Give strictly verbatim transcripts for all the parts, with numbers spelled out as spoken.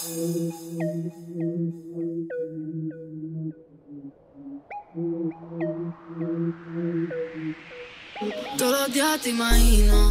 Todos los días te imagino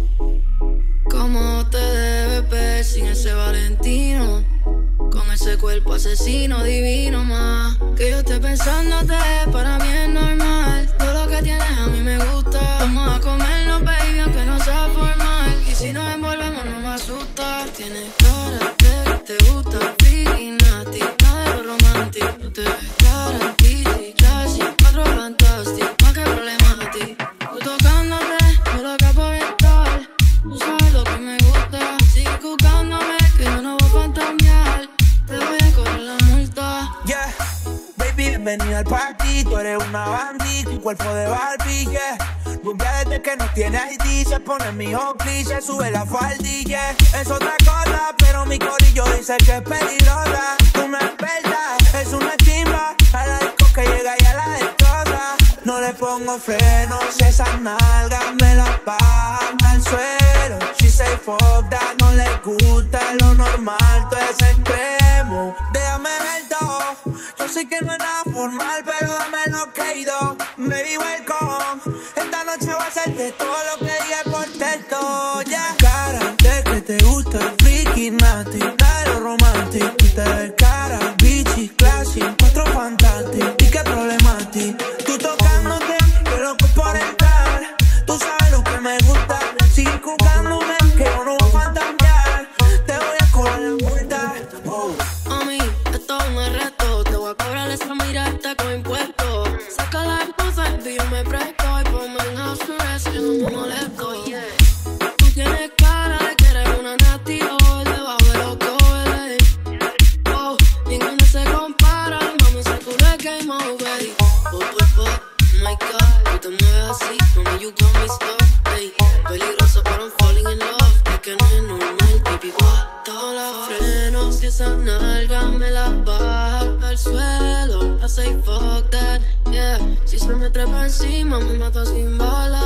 cómo te debes ver sin ese Valentino, con ese cuerpo asesino divino más. Que yo esté pensándote, para mí es normal. Todo lo que tienes a mí me gusta. Vamos a comernos, baby, aunque no sea formal. Y si nos envolvemos no me asusta. Tienes cara de que te gusta freaky nasty, nada de lo romántico. Te ves clara en ti, classy, cuatro fantástico. Más que problema a ti. Tú tocándote, yo loca por estar. Tú sabes lo que me gusta. Sigue buscándome, que yo no voy a fantamear. Te voy a cobrar la multa. Yeah, baby, bienvenida al party. Tú eres una bandita, un cuerpo de Barbie, yeah. Rubia desde que no tiene I D. Se pone mi Oakley, se sube la faldilla. Es otra cosa, pero mi corillo dice que es peligrosa. Una experta, es una chimba. A la disco que llega y a la destroza. No le pongo frenos, esas nalgas me las bajan al suelo. She say fuck that, no le gusta lo normal, todo es extremo. Déjame ver todo, yo sé que no es nada formal, pero dame lo que he ido. Baby, welcome, esta noche voy a hacerte todo lo que dije por texto, yeah. Cara de que te gusta el freaky nasty, nada de lo romántico. Tú te ves cara, bitchy, classy, cuatro fantástico. ¿Y qué problema a ti? Tú tocándote, yo loco por entrar. Tú sabes lo que me gusta. Sigue jugándome, que yo no voy a fantasear. Te voy a cobrar la multa. Oh. Mami, esto es un arresto. Te voy a cobrar esa mirada con impuestos. Saca las cosas y yo me presto. Y ponme en house arrest, yo no me molesto, yeah. Tú tienes cara de que eres una nasty doll, debajo de los covers. Oh, ninguno se compara. Mami, ese culo es game over. Oh, oh, oh, oh my God, tú te mueves así, mami, you got me stuck, ey. Peligroso, pero I'm falling in love. Es que no es normal, baby, what? Todos los frenos y esas nalgas me las baja al suelo. I say fuck that, yeah. Si se me trepa encima, me mata sin balas.